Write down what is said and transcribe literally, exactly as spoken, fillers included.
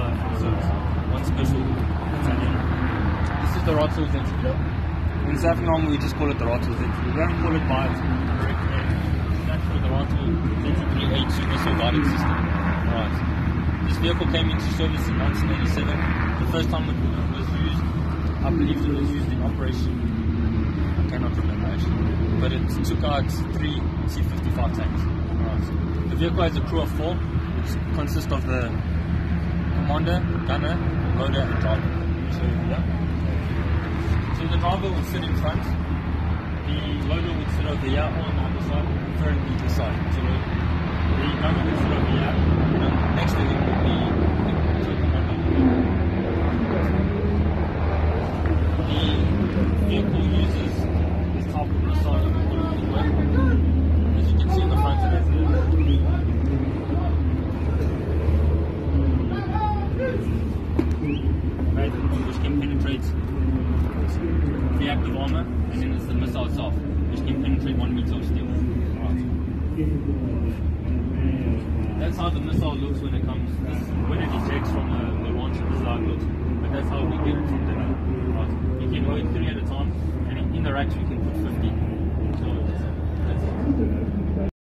side. So it's one special Italian. This is the Ratel Z T three A. In South Africa, we just call it the Ratel Z T three A. We don't call it by its correct name. It's actually the Ratel Z T three A two missile guidance system. Right. This vehicle came into service in nineteen eighty-seven. The first time it was used, I believe it was used in operation, I cannot remember actually, but it took out three C fifty-five tanks. Right. The vehicle has a crew of four, which consists of the commander, gunner, loader, and driver. So, yeah. So the driver would sit in front, the loader would sit over here on the other side, preferably this side. So the gunner would sit over here, and next to him would be the commander. The vehicle uses this type of missile that we call it as well. As you can see in the front, it has a which can penetrate the active armor, and then it's the missile itself, which can penetrate one meter of steel. Right. That's how the missile looks when it comes, this, when it ejects from the, the launcher. This is how it looks, but that's how we get it from the right. You can load three at a time, and in the racks we can